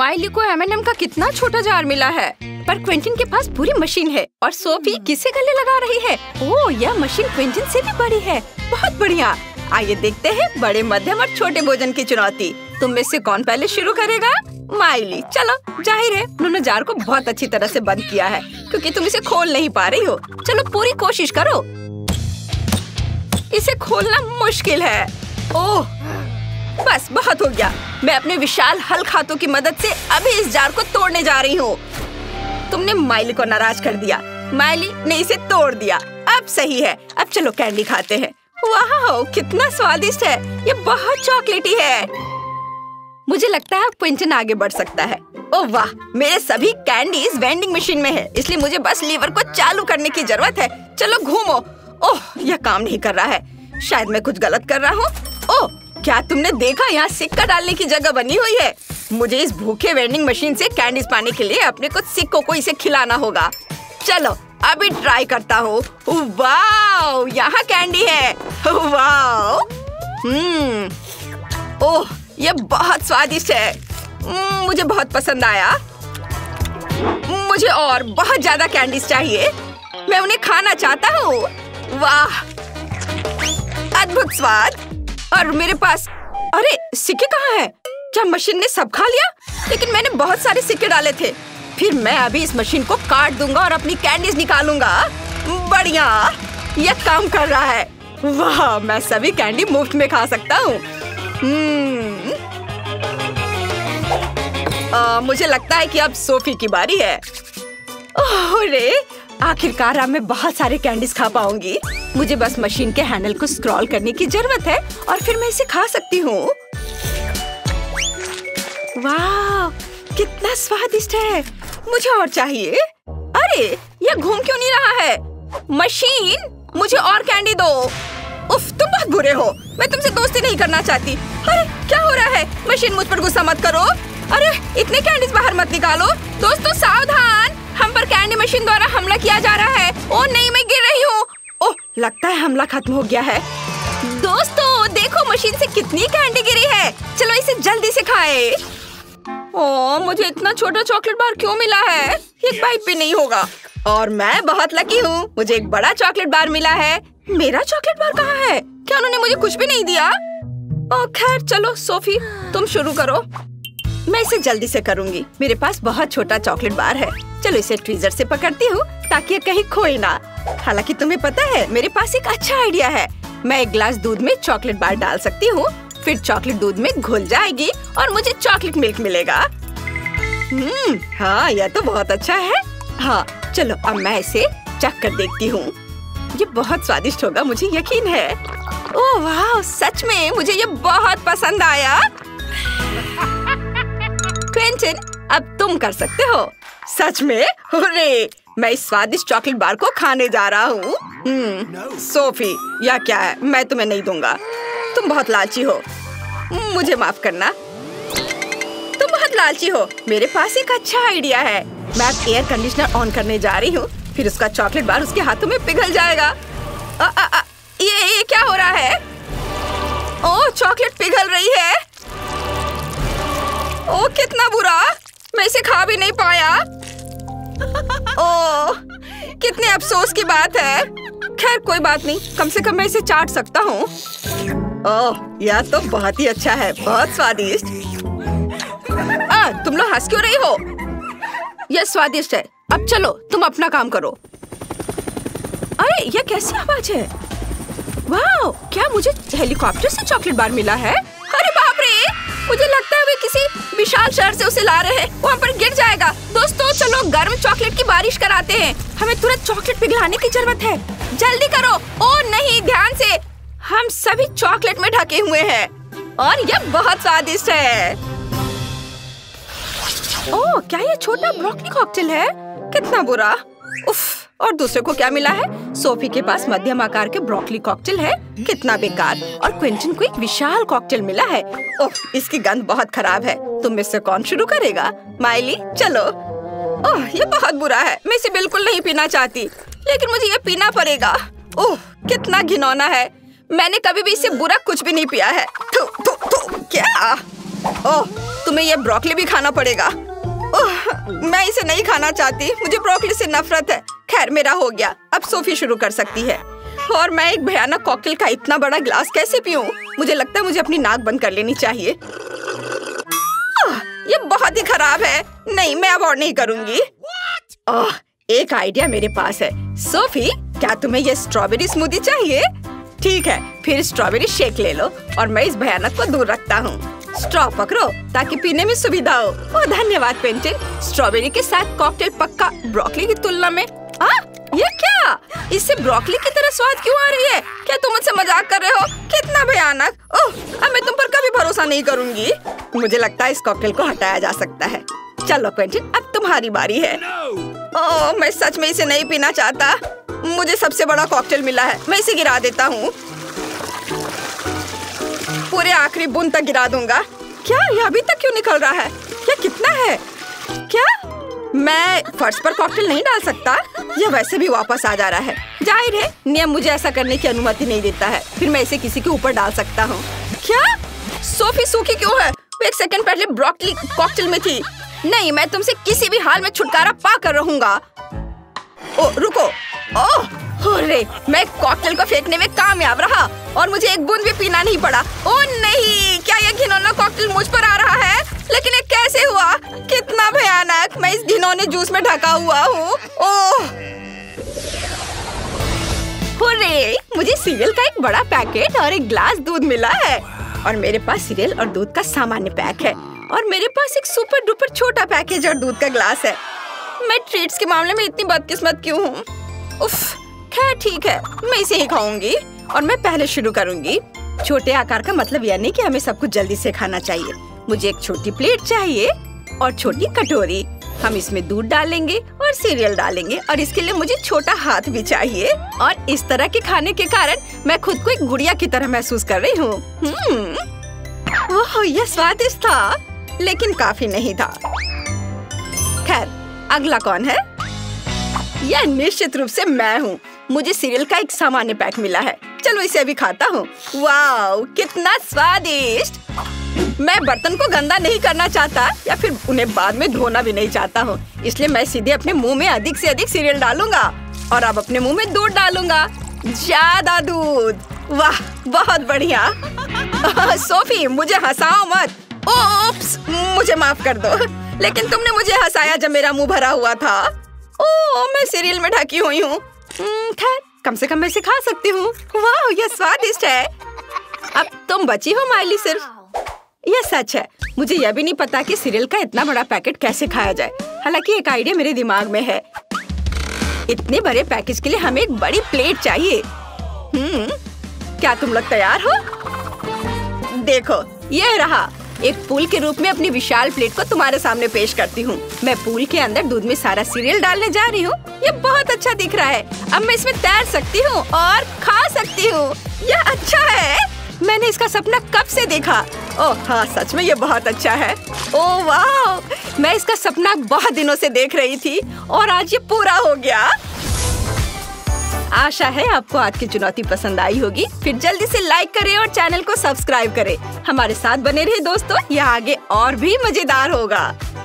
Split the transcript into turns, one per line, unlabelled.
Miley को M&M का कितना छोटा जार मिला है, पर क्विंटन के पास पूरी मशीन है और सोफी किसे गले लगा रही है। ओह, यह मशीन क्विंटन से भी बड़ी है। बहुत बढ़िया। आइए देखते हैं बड़े, मध्यम और छोटे भोजन की चुनौती। तुम में से कौन पहले शुरू करेगा? माइली। चलो, जाहिर है उन्होंने जार को बहुत अच्छी तरह से बंद किया है क्योंकि तुम इसे खोल नहीं पा रही हो। चलो पूरी कोशिश करो। इसे खोलना मुश्किल है। ओह, बस बहुत हो गया। मैं अपने विशाल हल्क हाथों की मदद से अभी इस जार को तोड़ने जा रही हूँ। तुमने माइली को नाराज कर दिया। माइली ने इसे तोड़ दिया। अब सही है। अब चलो कैंडी खाते हैं। वाह, कितना स्वादिष्ट है। ये बहुत चॉकलेटी है। मुझे लगता है क्विंटन आगे बढ़ सकता है। ओह वाह, मेरे सभी कैंडीज वेंडिंग मशीन में है, इसलिए मुझे बस लीवर को चालू करने की जरूरत है। चलो घूमो। ओह, यह काम नहीं कर रहा है। शायद मैं कुछ गलत कर रहा हूँ। ओह, क्या तुमने देखा? यहाँ सिक्का डालने की जगह बनी हुई है। मुझे इस भूखे वेंडिंग मशीन से कैंडीज पाने के लिए अपने कुछ सिक्कों को इसे खिलाना होगा। चलो अभी ट्राई करता हूँ। वाह, यहाँ कैंडी है। वाह, ओह, यह बहुत स्वादिष्ट है। मुझे बहुत पसंद आया। मुझे और बहुत ज्यादा कैंडीज चाहिए। मैं उन्हें खाना चाहता हूँ। वाह, अद्भुत स्वाद। और मेरे पास, अरे सिक्के कहाँ हैं? क्या मशीन ने सब खा लिया? लेकिन मैंने बहुत सारे सिक्के डाले थे। फिर मैं अभी इस मशीन को काट दूंगा और अपनी कैंडीज निकालूंगा। बढ़िया, यह काम कर रहा है। वाह, मैं सभी कैंडी मुफ्त में खा सकता हूँ। मुझे लगता है कि अब सोफी की बारी है। अरे, आखिरकार अब मैं बहुत सारे कैंडीज खा पाऊंगी। मुझे बस मशीन के हैंडल को स्क्रॉल करने की जरूरत है और फिर मैं इसे खा सकती हूँ। वाह, कितना स्वादिष्ट है। मुझे और चाहिए। अरे, यह घूम क्यों नहीं रहा है? मशीन, मुझे और कैंडी दो। उफ, तुम बहुत बुरे हो। मैं तुमसे दोस्ती नहीं करना चाहती। अरे, क्या हो रहा है? मशीन, मुझ पर गुस्सा मत करो। अरे, इतने कैंडीज बाहर मत निकालो। दोस्तों सावधान, हम पर कैंडी मशीन द्वारा हमला किया जा रहा है। ओह नहीं, मैं गिर रही हूँ। ओह, लगता है हमला खत्म हो गया है। दोस्तों देखो, मशीन से कितनी कैंडी गिरी है। चलो इसे जल्दी से खाएं। ओह, मुझे इतना छोटा चॉकलेट बार क्यों मिला है? एक बाइट भी नहीं होगा। और मैं बहुत लकी हूँ, मुझे एक बड़ा चॉकलेट बार मिला है। मेरा चॉकलेट बार कहाँ है? क्या उन्होंने मुझे कुछ भी नहीं दिया? ओह खैर, चलो सोफी तुम शुरू करो। मैं इसे जल्दी से करूँगी। मेरे पास बहुत छोटा चॉकलेट बार है। चलो इसे ट्वीजर से पकड़ती हूँ ताकि ये कहीं खोए ना। हालांकि तुम्हें पता है, मेरे पास एक अच्छा आइडिया है। मैं एक ग्लास दूध में चॉकलेट बार डाल सकती हूँ, फिर चॉकलेट दूध में घुल जाएगी और मुझे चॉकलेट मिल्क मिलेगा। हाँ, यह तो बहुत अच्छा है। हाँ, चलो अब मैं इसे चख कर देखती हूँ। ये बहुत स्वादिष्ट होगा, मुझे यकीन है। ओह वाह, सच में मुझे ये बहुत पसंद आया। क्विंटन, अब तुम कर सकते हो। सच में? हुर्रे! मैं इस स्वादिष्ट चॉकलेट बार को खाने जा रहा हूँ। सोफी, यह क्या है? मैं तुम्हें नहीं दूंगा। तुम बहुत लालची हो। मुझे माफ करना। तुम बहुत लालची हो। मेरे पास एक अच्छा आइडिया है। मैं अब एयर कंडीशनर ऑन करने जा रही हूँ, फिर उसका चॉकलेट बार उसके हाथों में पिघल जाएगा। ये क्या हो रहा है? ओह, चॉकलेट पिघल रही है। ओह, कितना बुरा! मैं इसे खा भी नहीं पाया। ओह, कितने अफसोस की बात है। खैर कोई बात नहीं, कम से कम मैं इसे चाट सकता हूँ। ओह, यह तो बहुत ही अच्छा है, बहुत स्वादिष्ट। तुम लोग हंस क्यों रही हो? यह स्वादिष्ट है। अब चलो तुम अपना काम करो। अरे, यह कैसी आवाज है? वाह, क्या मुझे हेलीकॉप्टर से चॉकलेट बार मिला है? अरे बाप रे, मुझे लगता है वे किसी विशाल शहर से उसे ला रहे हैं। वहाँ पर गिर जाएगा। दोस्तों चलो गर्म चॉकलेट की बारिश कराते हैं। हमें तुरंत चॉकलेट पिघलाने की जरूरत है। जल्दी करो। ओह नहीं, ध्यान से। हम सभी चॉकलेट में ढके हुए हैं और यह बहुत स्वादिष्ट है। ओह, क्या ये छोटा ब्रोकली कॉकटेल है? कितना बुरा। उफ, और दूसरे को क्या मिला है? सोफी के पास मध्यम आकार के ब्रोकली कॉकटेल है। कितना बेकार। और क्विंटन को एक विशाल कॉकटेल मिला है। ओह, इसकी गंध बहुत खराब है। तुम में से कौन शुरू करेगा? माइली, चलो। ओह, ये बहुत बुरा है। मैं इसे बिल्कुल नहीं पीना चाहती, लेकिन मुझे ये पीना पड़ेगा। ओह, कितना घिनौना है। मैंने कभी भी इससे बुरा कुछ भी नहीं पिया है। थू, थू, थू, क्या? ओह, तुम्हें ये ब्रोकली भी खाना पड़ेगा। मैं इसे नहीं खाना चाहती, मुझे ब्रोकली से नफरत है। खैर मेरा हो गया, अब सोफी शुरू कर सकती है। और मैं एक भयानक कॉकटेल का इतना बड़ा ग्लास कैसे पीऊं? मुझे लगता है मुझे अपनी नाक बंद कर लेनी चाहिए। ये बहुत ही खराब है। नहीं, मैं अब और नहीं करूंगी। एक आइडिया मेरे पास है। सोफी, क्या तुम्हें ये स्ट्रॉबेरी स्मूदी चाहिए? ठीक है, फिर स्ट्रॉबेरी शेक ले लो और मैं इस भयानक को दूर रखता हूँ। स्ट्रॉ पकड़ो ताकि पीने में सुविधा हो। ओह धन्यवाद पेंटिन। स्ट्रॉबेरी के साथ कॉकटेल पक्का ब्रोकली की तुलना में। ये क्या? इससे ब्रोकली की तरह स्वाद क्यों आ रही है? क्या तुम मुझसे मजाक कर रहे हो? कितना भयानक। ओह, अब मैं तुम पर कभी भरोसा नहीं करूंगी। मुझे लगता है इस कॉकटेल को हटाया जा सकता है। चलो क्विंटिन, अब तुम्हारी बारी है। ओह, मैं सच में इसे नहीं पीना चाहता। मुझे सबसे बड़ा कॉकटेल मिला है, मैं इसे गिरा देता हूँ। पूरे आखिरी बूंद तक गिरा दूंगा। क्या ये अभी तक क्यों निकल रहा है? क्या कितना है? क्या मैं फर्श पर कॉकटेल नहीं डाल सकता? यह वैसे भी वापस आ जा रहा है। जाहिर है नियम मुझे ऐसा करने की अनुमति नहीं देता है। फिर मैं इसे किसी के ऊपर डाल सकता हूँ। क्या सोफी सूखी क्यों है? वो एक सेकंड पहले ब्रोकली कॉकटेल में थी। नहीं, मैं तुमसे किसी भी हाल में छुटकारा पा कर रहूंगा। ओ रुको। ओह अरे, मैं कॉकटेल को फेंकने में कामयाब रहा और मुझे एक बूंद भी पीना नहीं पड़ा। ओह नहीं, क्या यह घिनौना कॉकटेल मुझ पर आ रहा है? लेकिन ये कैसे हुआ? कितना भयानक। मैं इस घिनौने जूस में ढका हुआ हूँ। ओह हुर्रे, मुझे सीरियल का एक बड़ा पैकेट और एक ग्लास दूध मिला है। और मेरे पास सीरियल और दूध का सामान्य पैक है। और मेरे पास एक सुपर डुपर छोटा पैकेज और दूध का ग्लास है। मैं ट्रीट्स के मामले में इतनी बदकिस्मत क्यों हूँ? उफ, खैर ठीक है, मैं इसे ही खाऊंगी। और मैं पहले शुरू करूंगी। छोटे आकार का मतलब यह नहीं कि हमें सब कुछ जल्दी से खाना चाहिए। मुझे एक छोटी प्लेट चाहिए और छोटी कटोरी। हम इसमें दूध डालेंगे और सीरियल डालेंगे और इसके लिए मुझे छोटा हाथ भी चाहिए। और इस तरह के खाने के कारण मैं खुद को एक गुड़िया की तरह महसूस कर रही हूँ। ओह, यह स्वादिष्ट था, लेकिन काफी नहीं था। खैर, अगला कौन है? यह निश्चित रूप से मैं हूँ। मुझे सीरियल का एक सामान्य पैक मिला है। चलो इसे अभी खाता हूँ। वाओ, कितना स्वादिष्ट। मैं बर्तन को गंदा नहीं करना चाहता या फिर उन्हें बाद में धोना भी नहीं चाहता हूँ, इसलिए मैं सीधे अपने मुंह में अधिक से अधिक सीरियल डालूंगा और अब अपने मुंह में दूध डालूंगा। ज्यादा दूध। वाह, बहुत बढ़िया। सोफी, मुझे हंसाओ मत। ओप्स, मुझे माफ कर दो, लेकिन तुमने मुझे हंसाया जब मेरा मुंह भरा हुआ था। ओह, मैं सीरियल में ढकी हुई हूँ। खैर, कम से कम मैं इसे खा सकती हूँ। वाह, यह स्वादिष्ट है। अब तुम बची हो माइली सिर्फ। यह सच है, मुझे यह भी नहीं पता कि सीरियल का इतना बड़ा पैकेट कैसे खाया जाए। हालांकि एक आइडिया मेरे दिमाग में है। इतने बड़े पैकेज के लिए हमें एक बड़ी प्लेट चाहिए। क्या तुम लोग तैयार हो? देखो, यह रहा। एक पूल के रूप में अपनी विशाल प्लेट को तुम्हारे सामने पेश करती हूँ। मैं पूल के अंदर दूध में सारा सीरियल डालने जा रही हूँ। ये बहुत अच्छा दिख रहा है। अब मैं इसमें तैर सकती हूँ और खा सकती हूँ। यह अच्छा है। मैंने इसका सपना कब से देखा। ओह हाँ, सच में ये बहुत अच्छा है। ओह वाह, मैं इसका सपना बहुत दिनों से देख रही थी और आज ये पूरा हो गया। आशा है आपको आज की चुनौती पसंद आई होगी। फिर जल्दी से लाइक करें और चैनल को सब्सक्राइब करें। हमारे साथ बने रहे दोस्तों, यह आगे और भी मजेदार होगा।